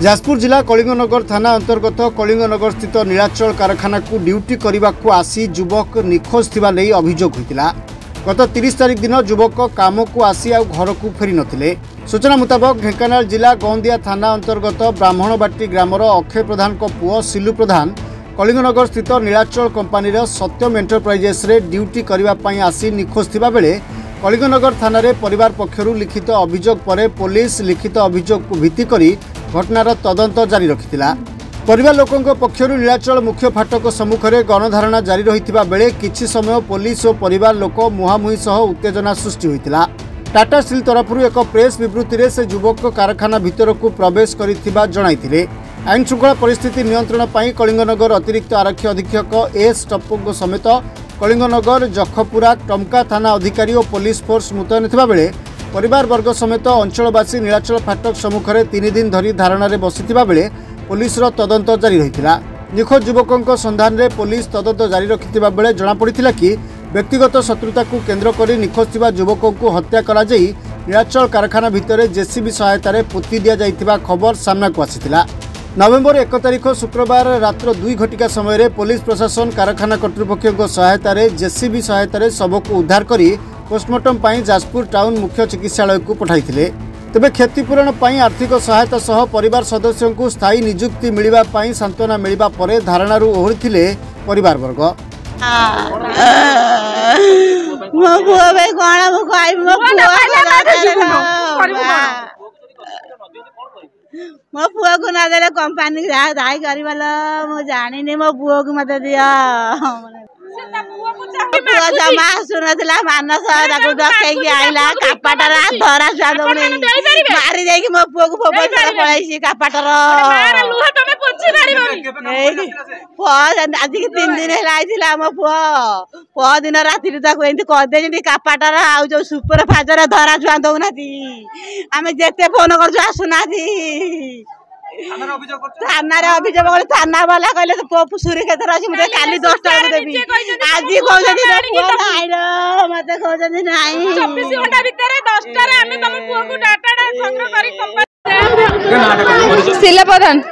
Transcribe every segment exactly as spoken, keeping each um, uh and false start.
जाजपुर जिला कलिंगनगर थाना अंतर्गत कलिंगनगर स्थित नीलाचल कारखाना को ड्यूटी करने को आसी युवक निखोज थिबा नै अभियोग होइतिला। गत तीस तारिख दिन युवक काम को आसी आ घर को फेरी नथिले। सूचना मुताबक ढेंकानाल जिला गौंदिया थाना अंतर्गत ब्राह्मणबाटी ग्रामर अक्षय प्रधान को पुओ सिलु प्रधान कलिंगनगर स्थित नीलाचल कंपानीर सत्यम एंटरप्राइजेस रे ड्यूटी करने आसी निखोज थिबा बेले कलिंगनगर थाना रे परिवार पक्षरु लिखित अभियोग पर पुलिस लिखित अभियोग को भित्ति करी घटनार तदंत जारी रखिथिला। परिवार लोकों पक्षरु नीलाचल मुख्य फाटक सम्मुख में गणधारणा जारी रहिथिबा बेले किछि समय पुलिस और परिवार लोक मुहांमुही सह उत्तेजना सृष्टि होइतिला। टाटा स्टील तरफरु एक प्रेस विवृत्ति रे से युवक कारखाना भितर को प्रवेश करिथिबा जणाइथिले। आईन श्रृंखला परिस्थिति नियंत्रण पाई कलिंगनगर अतिरिक्त आरक्षी अधीक्षक एस टप्पू समेत कलिंगनगर जखपुरा टमका थाना अधिकारी और पुलिस फोर्स मुतयन थिबा बेले परिवार वर्ग समेत अंचलवासी नीलाचल फाटक सम्मुख में तीन दिन धरी धारणा रे बसिथिबा बेले पुलिस तदंत जारी रहिथिला। निखोज युवकों सन्धान में पुलिस तदंत जारी रखिथिबा बेले जणा पड़िथिला कि व्यक्तिगत शत्रुता को केन्द्र कर निखोज थिबा युवकों को हत्या करा जाई नीलाचल कारखाना भितर जेसीबी सहायतार पोती दिया जाइथिबा खबर सामना को आसिथिला। नवेम्बर एक तारिख शुक्रवार रात्र दुई घटिका समय पुलिस प्रशासन कारखाना कर्तृपक्षों सहायतार जेसीबी सहायतार शव को उद्धार कर पोस्टमार्टम पर जाजपुर टाउन मुख्य चिकित्सालय को पठाइथिले। तेबे क्षतिपूरण पर आर्थिक सहायता सह परिवार सदस्यों को स्थायी नियुक्ति मिलवा पाई सांत्वना मिलवा पर धारणारू ओहरिथिले परिवार वर्ग। मो पुओ को ना दे कंपनी दाई कर मु जानी मो पुओ को मत दिया पुओ जमा सुनला मानस डकई आईला कापाटर धरा छुआ मारी जाइए मो पुओ को पड़ाई कापाटर आज तीन दिन है मो पुओ पह दिन राति करदे कापाटर आउ जो सुपर फाजर धरा छुआ दौना आम जिते फोन कर आसुना थाना अभियोग थाना वाला कहले तो सुरी क्षेत्र अच्छी मुझे काली दस टाइम देवी आज कहते मत कहते प्रधान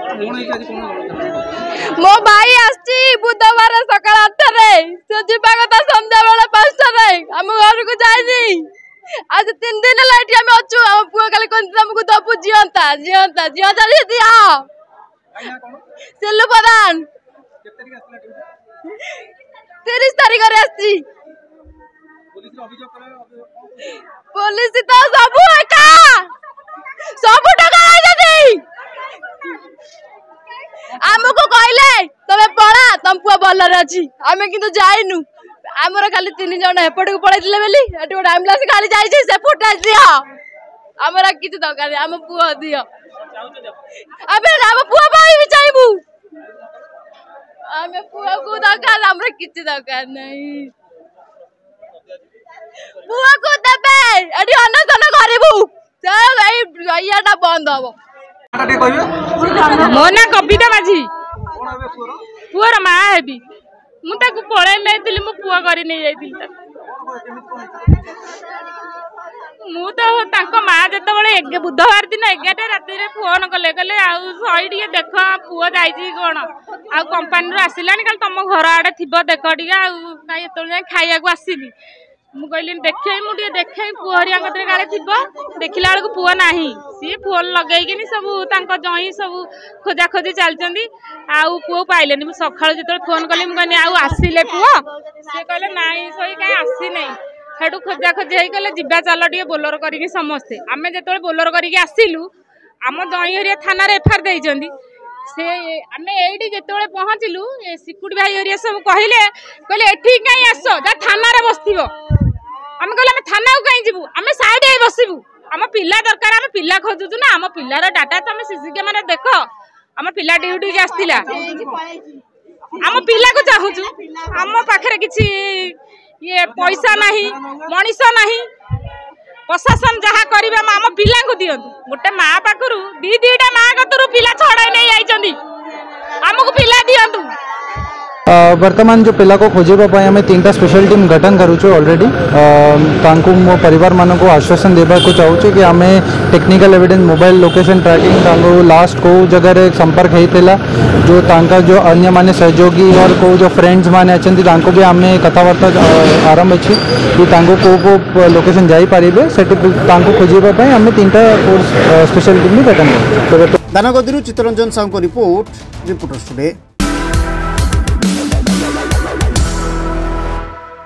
मो भाई आसी बुधवार सकाल आठ जीवा कथा संध्या बेला पांचटा आम घर को जाइनी आज तीन दिन लाइट हम अच्छु हम पुओ काले कोन तुमको दबु जियंता जियंता जियंता रे दिया सिल्लू प्रधान तीस तारीख रे आसी पुलिस तो सब एका सब टका आई जदी हमको कहले तबे पळा तम पुओ बल्ला रे अछि हमें किंतु जाइनु आमर खाली तीन जन एपट को पड़े बोली गोटे आम्बुलांस खाली जाइए से फुटा दिह आमर कि दरकार आम पुओ दिह आम पुओ भी चाहबू आम पुओ को दरकार आम कि दरकार नहीं पुओ को देवे ये अनशन करू या बंद हम मो ना कविता माझी पुअर माँ हेबी मुझे पढ़ाई नहीं मो पुआ कर नहीं जाइली मु तो माँ जो बुधवार दिन एगारटा राति फोन कले कले आईटी देख पुओ जा कौन आ कंपानी आसला कल तुम घर आड़े थी देख टे खाया आसनी मुझे देखे मुझे देखे पुओ हरिया काले थी देखला बेलू पुओ ना सी फोन लगे सब जई सब खोजा खोजी चलती आउ पुओ पाइले सका जो फोन कली मुझे आसिले पुओ सी कहले ना सही कहीं आसी नहीं सेठू खोजा खोजी होइले जीवा चल टे बोलर कर समस्ते आम जो बोलर करसिलु आम जई हरिया थाना एफआईआर देइछंदी से आम ये जो पहुँचलु सिक्यूरिटी भाई हरिया सब कहले कहले एठी कहीं आस जा थाना बसथिबो आम कहले आम थाना को कहीं जीवु आम साइड हे बसिबु आम पिला दरकार आम पिला खोजुचु ना आम पिलार डाटा तुम सीसी कैमेरा देख आम पिला ड्यूटी के आसला आम पिला को चाहूचु आम पाखे किसी ये पैसा नहीं मनीष नहीं प्रशासन जहाँ करेंगे आम पिला को दिंतु गोटे माँ पाखु दी दीटा माँ कतरू पिला छड़ाई नहीं आमको पिला दिंतु वर्तमान जो पिला को खोजापी आम तीन टा स्पेशल टीम गठन करुचु ऑलरेडी मो परिवार मान को आश्वासन देवा को चाहूँ कि आम technical evidence mobile location tracking last को जगह संपर्क होता जो तांका जो अन्य माने सहयोगी और को जो फ्रेंड्स माने अच्छा भी आम कथबार्ता आरंभ अच्छी को को लोकेशन जापारे से खोजापी आम तीन टा स्पेशल टीम भी गठन कर। दानगदी चित्तरंजन साहू को रिपोर्ट रिपोर्टर्स टुडे।